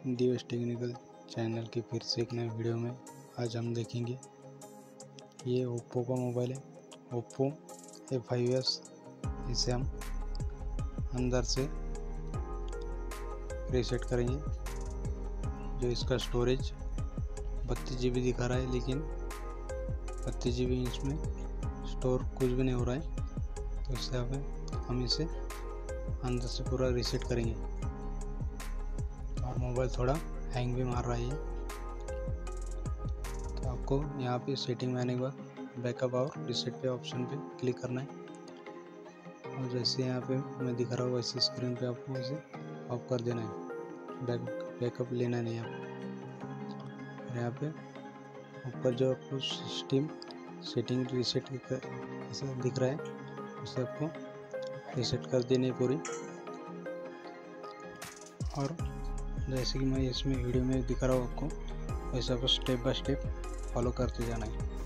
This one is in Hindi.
दिवेश टेक्निकल चैनल की फिर से एक नए वीडियो में आज हम देखेंगे। ये ओप्पो का मोबाइल है, ओप्पो A5s। इसे हम अंदर से रीसेट करेंगे। जो इसका स्टोरेज 32 GB दिखा रहा है, लेकिन 32 GB इसमें स्टोर कुछ भी नहीं हो रहा है। तो इससे हम इसे अंदर से पूरा रीसेट करेंगे। और मोबाइल थोड़ा हैंग भी मार रहा है। तो आपको यहाँ पे सेटिंग में आने के बाद बैकअप और रीसेट पे ऑप्शन पे क्लिक करना है। और जैसे यहाँ पे मैं दिखा रहा हूँ वैसे स्क्रीन पे आपको इसे ऑफ कर देना है। बैकअप लेना नहीं है आपको। यहाँ पे ऊपर जो आपको सिस्टम सेटिंग रीसेट ऐसा दिख रहा है, उसे आपको रीसेट कर देनी है पूरी। और जैसे कि मैं इसमें वीडियो में दिखा रहा हूँ आपको, वैसे आपको स्टेप बाय स्टेप फॉलो करते जाना है।